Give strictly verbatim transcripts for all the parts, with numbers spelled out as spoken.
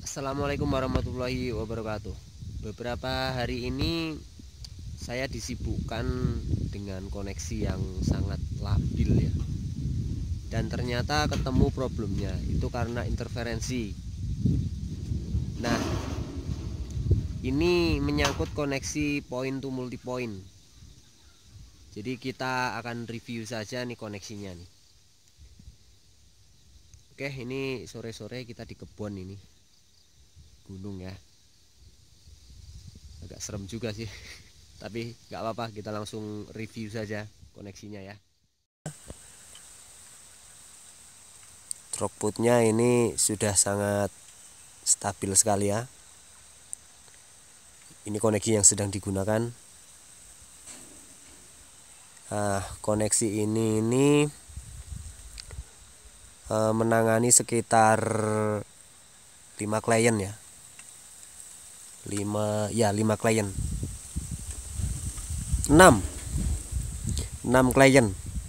Assalamualaikum warahmatullahi wabarakatuh. Beberapa hari ini saya disibukkan dengan koneksi yang sangat labil ya. Dan ternyata ketemu problemnya itu karena interferensi. Nah, ini menyangkut koneksi point to multi point. Jadi kita akan review saja nih koneksinya nih. Oke, ini sore-sore kita di kebun ini. Gunung ya. Agak serem juga sih. Tapi nggak apa-apa, kita langsung review saja koneksinya ya. Throughputnya ini sudah sangat stabil sekali ya. Ini koneksi yang sedang digunakan. Nah, koneksi ini ini e, menangani sekitar lima klien ya. lima ya lima klien. enam. enam klien.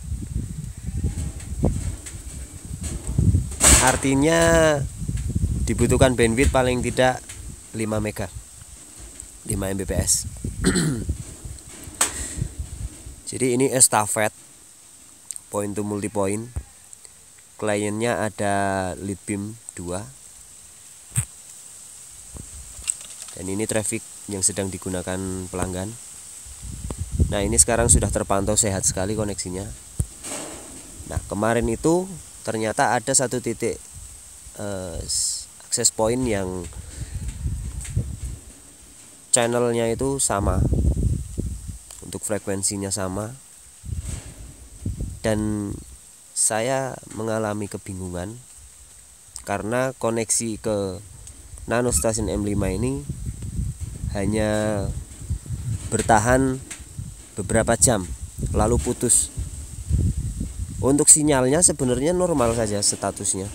Artinya dibutuhkan bandwidth paling tidak lima mega. lima Mbps. Jadi ini estafet point to multi point. Kliennya ada Leadbeam dua. Dan ini traffic yang sedang digunakan pelanggan. Nah, ini sekarang sudah terpantau sehat sekali koneksinya. Nah, kemarin itu ternyata ada satu titik eh, akses point yang channelnya itu sama, untuk frekuensinya sama, dan saya mengalami kebingungan karena koneksi ke nano station M lima ini hanya bertahan beberapa jam lalu putus. Untuk sinyalnya sebenarnya normal saja statusnya,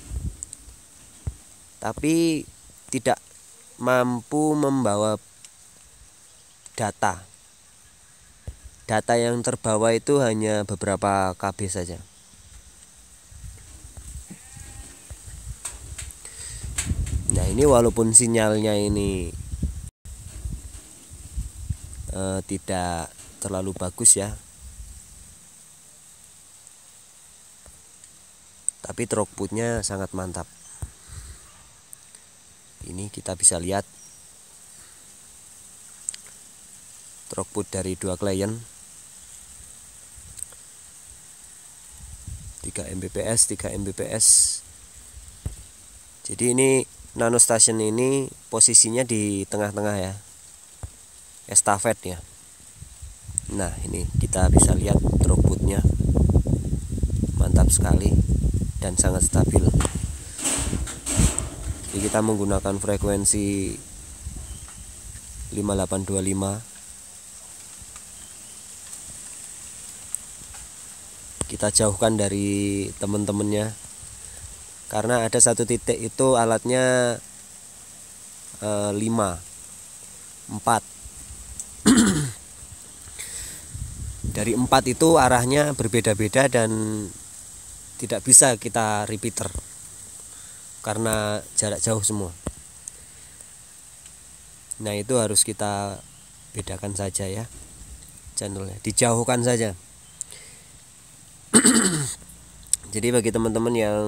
tapi tidak mampu membawa data. Data yang terbawa itu hanya beberapa K B saja. Nah, ini walaupun sinyalnya ini eh, tidak terlalu bagus ya, tapi throughputnya sangat mantap. Ini kita bisa lihat throughput dari dua klien, tiga Mbps, tiga Mbps. Jadi ini nano station ini posisinya di tengah-tengah ya, estafet ya. Nah, ini kita bisa lihat throughputnya mantap sekali dan sangat stabil. Jadi kita menggunakan frekuensi lima delapan dua lima. Kita jauhkan dari teman-temannya karena ada satu titik itu alatnya eh, lima empat. Dari empat itu arahnya berbeda-beda dan tidak bisa kita repeater karena jarak jauh semua. Nah, itu harus kita bedakan saja ya channelnya, dijauhkan saja. Jadi bagi teman-teman yang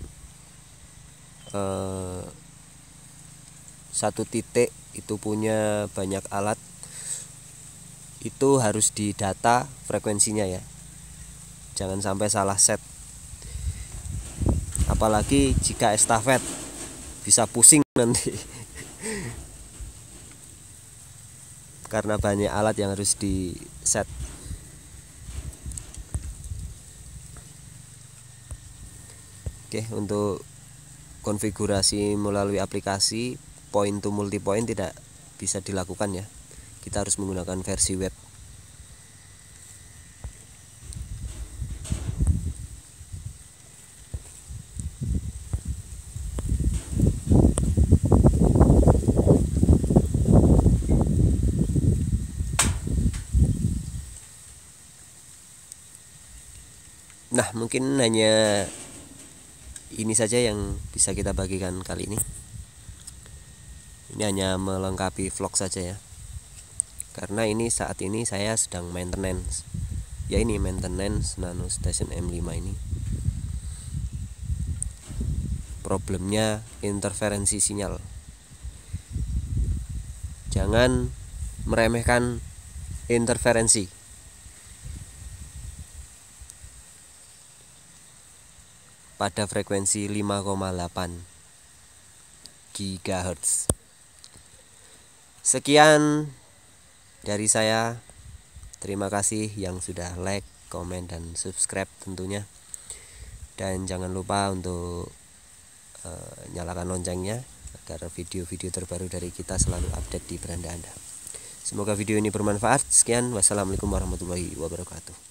eh, satu titik itu punya banyak alat, itu harus didata frekuensinya ya, jangan sampai salah set. Apalagi jika estafet, bisa pusing nanti karena banyak alat yang harus di set. Oke, untuk konfigurasi melalui aplikasi point to multi point tidak bisa dilakukan ya. Kita harus menggunakan versi web. Nah, mungkin hanya ini saja yang bisa kita bagikan kali ini. Ini hanya melengkapi vlog saja ya, karena ini saat ini saya sedang maintenance. Ya ini maintenance Nano Station M lima ini. Problemnya interferensi sinyal. Jangan meremehkan interferensi. Pada frekuensi lima koma delapan gigahertz. Sekian dari saya. Terima kasih yang sudah like, komen, dan subscribe tentunya. Dan jangan lupa untuk uh, nyalakan loncengnya agar video-video terbaru dari kita selalu update di beranda Anda. Semoga video ini bermanfaat. Sekian, wassalamualaikum warahmatullahi wabarakatuh.